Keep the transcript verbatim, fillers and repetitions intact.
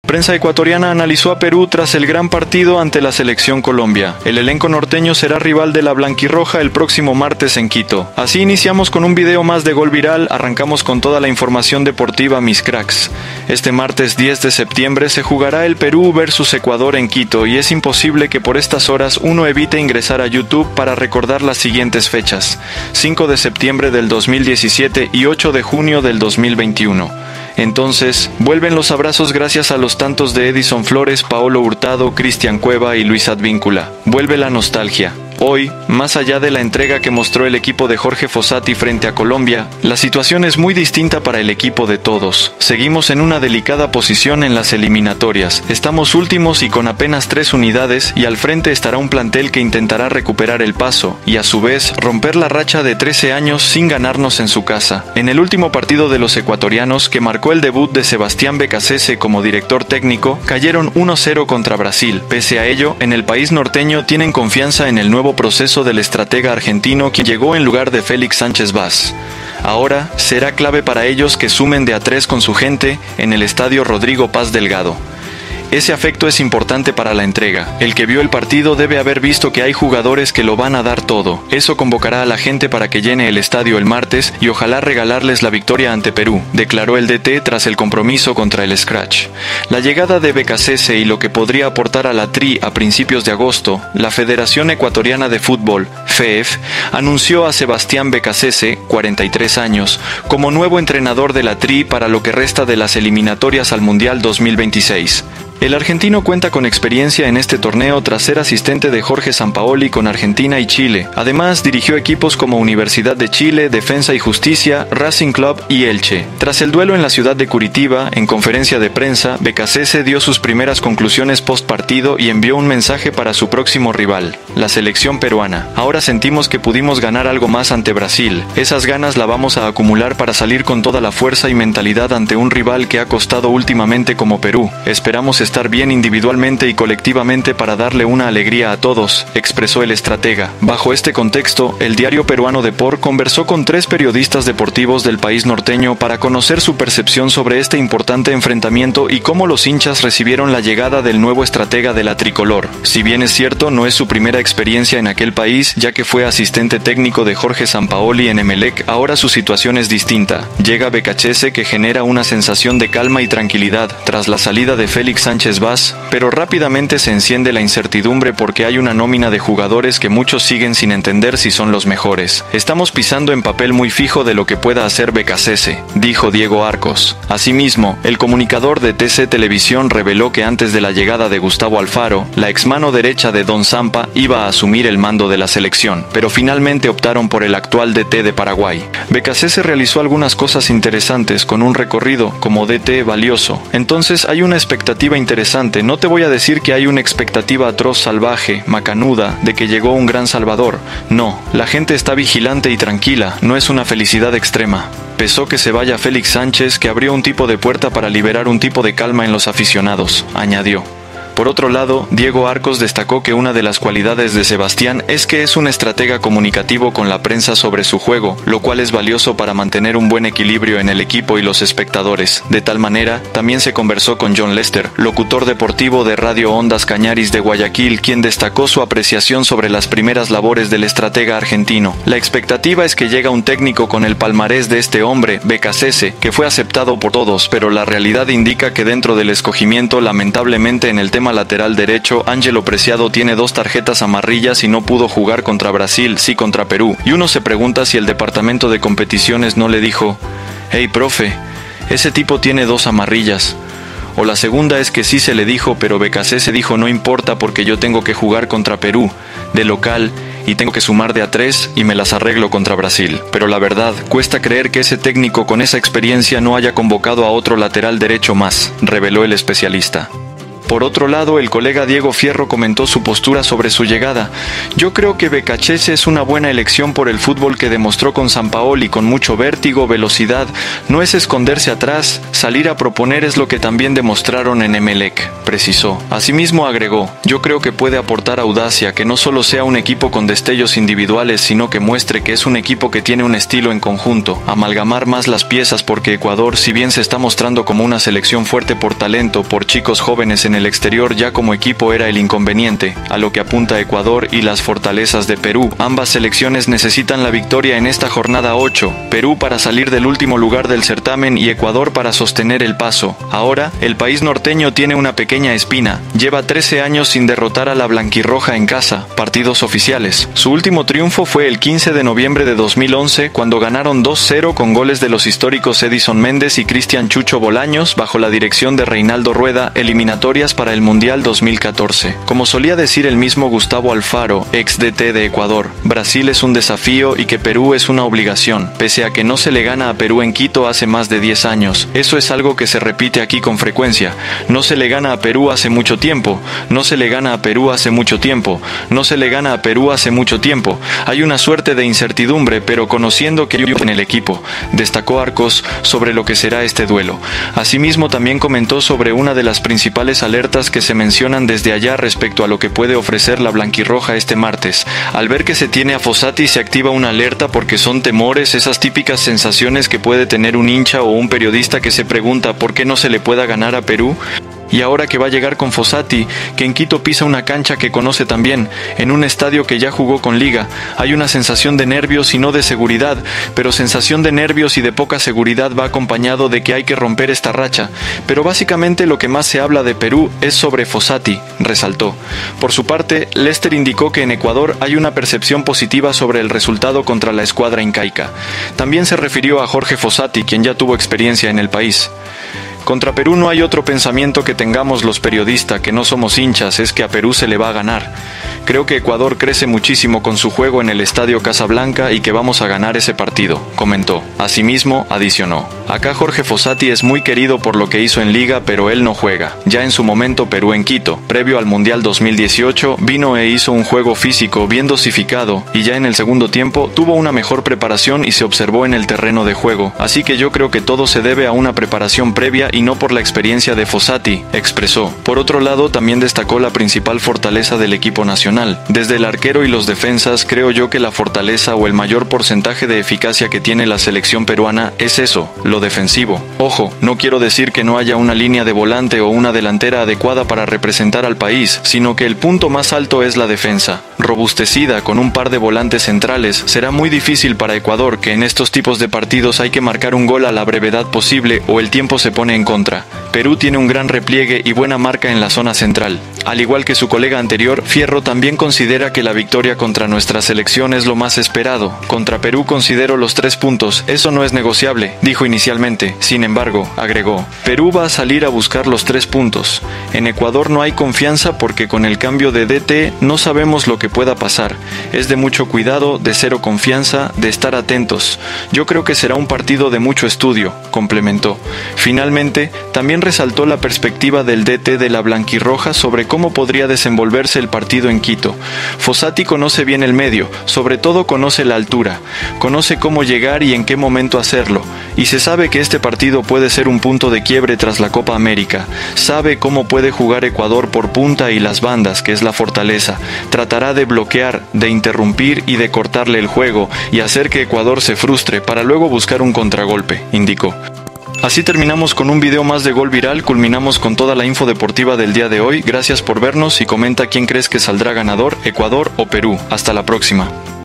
Prensa ecuatoriana analizó a Perú tras el gran partido ante la selección Colombia. El elenco norteño será rival de la blanquirroja el próximo martes en Quito. Así iniciamos con un video más de Gol Viral, arrancamos con toda la información deportiva, mis cracks. Este martes diez de septiembre se jugará el Perú versus Ecuador en Quito y es imposible que por estas horas uno evite ingresar a YouTube para recordar las siguientes fechas: cinco de septiembre del dos mil diecisiete y ocho de junio del dos mil veintiuno. Entonces, vuelven los abrazos gracias a los tantos de Edison Flores, Paolo Hurtado, Cristian Cueva y Luis Advíncula. Vuelve la nostalgia. Hoy, más allá de la entrega que mostró el equipo de Jorge Fossati frente a Colombia, la situación es muy distinta para el equipo de todos. Seguimos en una delicada posición en las eliminatorias. Estamos últimos y con apenas tres unidades, y al frente estará un plantel que intentará recuperar el paso y a su vez romper la racha de trece años sin ganarnos en su casa. En el último partido de los ecuatorianos, que marcó el debut de Sebastián Becasese como director técnico, cayeron uno cero contra Brasil. Pese a ello, en el país norteño tienen confianza en el nuevo proceso del estratega argentino quien llegó en lugar de Félix Sánchez Vaz. Ahora será clave para ellos que sumen de a tres con su gente en el estadio Rodrigo Paz Delgado. Ese afecto es importante para la entrega. El que vio el partido debe haber visto que hay jugadores que lo van a dar todo. Eso convocará a la gente para que llene el estadio el martes y ojalá regalarles la victoria ante Perú, declaró el D T tras el compromiso contra el Scratch. La llegada de Becasese y lo que podría aportar a la Tri a principios de agosto, la Federación Ecuatoriana de Fútbol, F E F, anunció a Sebastián Becasese, cuarenta y tres años, como nuevo entrenador de la Tri para lo que resta de las eliminatorias al Mundial dos mil veintiséis. El argentino cuenta con experiencia en este torneo tras ser asistente de Jorge Sampaoli con Argentina y Chile. Además, dirigió equipos como Universidad de Chile, Defensa y Justicia, Racing Club y Elche. Tras el duelo en la ciudad de Curitiba, en conferencia de prensa, Becasese dio sus primeras conclusiones post partido y envió un mensaje para su próximo rival, la selección peruana. Ahora sentimos que pudimos ganar algo más ante Brasil. Esas ganas la vamos a acumular para salir con toda la fuerza y mentalidad ante un rival que ha costado últimamente como Perú. Esperamos estar bien individualmente y colectivamente para darle una alegría a todos, expresó el estratega. Bajo este contexto, el diario peruano Depor conversó con tres periodistas deportivos del país norteño para conocer su percepción sobre este importante enfrentamiento y cómo los hinchas recibieron la llegada del nuevo estratega de la tricolor. Si bien es cierto, no es su primera experiencia en aquel país, ya que fue asistente técnico de Jorge Sampaoli en Emelec, ahora su situación es distinta. Llega Becasese, que genera una sensación de calma y tranquilidad tras la salida de Félix Sánchez Vaz, pero rápidamente se enciende la incertidumbre porque hay una nómina de jugadores que muchos siguen sin entender si son los mejores. Estamos pisando en papel muy fijo de lo que pueda hacer Becasese, dijo Diego Arcos. Asimismo, el comunicador de T C Televisión reveló que antes de la llegada de Gustavo Alfaro, la ex mano derecha de Don Zampa iba a asumir el mando de la selección, pero finalmente optaron por el actual D T de Paraguay. Becasese realizó algunas cosas interesantes con un recorrido como D T valioso. Entonces hay una expectativa interesante. No te voy a decir que hay una expectativa atroz, salvaje, macanuda, de que llegó un gran salvador. No, la gente está vigilante y tranquila, no es una felicidad extrema. Pesó que se vaya Félix Sánchez, que abrió un tipo de puerta para liberar un tipo de calma en los aficionados, añadió. Por otro lado, Diego Arcos destacó que una de las cualidades de Sebastián es que es un estratega comunicativo con la prensa sobre su juego, lo cual es valioso para mantener un buen equilibrio en el equipo y los espectadores. De tal manera, también se conversó con John Lester, locutor deportivo de Radio Ondas Cañaris de Guayaquil, quien destacó su apreciación sobre las primeras labores del estratega argentino. La expectativa es que llega un técnico con el palmarés de este hombre, Becasese, que fue aceptado por todos, pero la realidad indica que dentro del escogimiento, lamentablemente en el tema lateral derecho, Ángelo Preciado tiene dos tarjetas amarillas y no pudo jugar contra Brasil, sí contra Perú. Y uno se pregunta si el departamento de competiciones no le dijo: «Hey, profe, ese tipo tiene dos amarillas». O la segunda es que sí se le dijo, pero Becasese dijo: «No importa porque yo tengo que jugar contra Perú, de local, y tengo que sumar de a tres y me las arreglo contra Brasil». Pero la verdad, cuesta creer que ese técnico con esa experiencia no haya convocado a otro lateral derecho más, reveló el especialista. Por otro lado, el colega Diego Fierro comentó su postura sobre su llegada. Yo creo que Becachese es una buena elección por el fútbol que demostró con Sampaoli, con mucho vértigo, velocidad. No es esconderse atrás, salir a proponer es lo que también demostraron en Emelec, precisó. Asimismo agregó, yo creo que puede aportar audacia, que no solo sea un equipo con destellos individuales, sino que muestre que es un equipo que tiene un estilo en conjunto, amalgamar más las piezas porque Ecuador, si bien se está mostrando como una selección fuerte por talento, por chicos jóvenes en el exterior, ya como equipo era el inconveniente, a lo que apunta Ecuador y las fortalezas de Perú. Ambas selecciones necesitan la victoria en esta jornada ocho, Perú para salir del último lugar del certamen y Ecuador para sostener el paso. Ahora, el país norteño tiene una pequeña espina, lleva trece años sin derrotar a la blanquirroja en casa, partidos oficiales. Su último triunfo fue el quince de noviembre de dos mil once, cuando ganaron dos cero con goles de los históricos Edison Méndez y Cristian Chucho Bolaños bajo la dirección de Reinaldo Rueda, eliminatorias para el Mundial dos mil catorce. Como solía decir el mismo Gustavo Alfaro, ex D T de Ecuador, Brasil es un desafío y que Perú es una obligación, pese a que no se le gana a Perú en Quito hace más de diez años. Eso es algo que se repite aquí con frecuencia. No se le gana a Perú hace mucho tiempo, no se le gana a Perú hace mucho tiempo, no se le gana a Perú hace mucho tiempo. Hay una suerte de incertidumbre, pero conociendo que yo en el equipo, destacó Arcos sobre lo que será este duelo. Asimismo también comentó sobre una de las principales alertas que se mencionan desde allá respecto a lo que puede ofrecer la blanquirroja este martes. Al ver que se tiene a Fossati se activa una alerta porque son temores, esas típicas sensaciones que puede tener un hincha o un periodista que se pregunta por qué no se le pueda ganar a Perú. Y ahora que va a llegar con Fossati, que en Quito pisa una cancha que conoce también, en un estadio que ya jugó con Liga, hay una sensación de nervios y no de seguridad, pero sensación de nervios y de poca seguridad va acompañado de que hay que romper esta racha. Pero básicamente lo que más se habla de Perú es sobre Fossati, resaltó. Por su parte, Lester indicó que en Ecuador hay una percepción positiva sobre el resultado contra la escuadra incaica. También se refirió a Jorge Fossati, quien ya tuvo experiencia en el país. Contra Perú no hay otro pensamiento que tengamos los periodistas, que no somos hinchas, es que a Perú se le va a ganar. Creo que Ecuador crece muchísimo con su juego en el Estadio Casablanca y que vamos a ganar ese partido, comentó. Asimismo, adicionó. Acá Jorge Fossati es muy querido por lo que hizo en Liga, pero él no juega. Ya en su momento Perú en Quito, previo al Mundial dos mil dieciocho, vino e hizo un juego físico bien dosificado y ya en el segundo tiempo tuvo una mejor preparación y se observó en el terreno de juego. Así que yo creo que todo se debe a una preparación previa y no por la experiencia de Fossati, expresó. Por otro lado, también destacó la principal fortaleza del equipo nacional. Desde el arquero y los defensas, creo yo que la fortaleza o el mayor porcentaje de eficacia que tiene la selección peruana es eso, lo defensivo. Ojo, no quiero decir que no haya una línea de volante o una delantera adecuada para representar al país, sino que el punto más alto es la defensa. Robustecida con un par de volantes centrales, será muy difícil para Ecuador, que en estos tipos de partidos hay que marcar un gol a la brevedad posible o el tiempo se pone en contra. Perú tiene un gran repliegue y buena marca en la zona central. Al igual que su colega anterior, Fierro también considera que la victoria contra nuestra selección es lo más esperado. Contra Perú considero los tres puntos, eso no es negociable, dijo inicialmente. Sin embargo, agregó, Perú va a salir a buscar los tres puntos. En Ecuador no hay confianza porque con el cambio de D T no sabemos lo que pueda pasar. Es de mucho cuidado, de cero confianza, de estar atentos. Yo creo que será un partido de mucho estudio, complementó. Finalmente, también resaltó la perspectiva del D T de la blanquirroja sobre cómo podría desenvolverse el partido en Quito. Fossati conoce bien el medio, sobre todo conoce la altura, conoce cómo llegar y en qué momento hacerlo, y se sabe que este partido puede ser un punto de quiebre tras la Copa América. Sabe cómo puede jugar Ecuador por punta y las bandas, que es la fortaleza. Tratará de bloquear, de interrumpir y de cortarle el juego y hacer que Ecuador se frustre para luego buscar un contragolpe, indicó. Así terminamos con un video más de Gol Viral, culminamos con toda la info deportiva del día de hoy. Gracias por vernos y comenta quién crees que saldrá ganador, Ecuador o Perú. Hasta la próxima.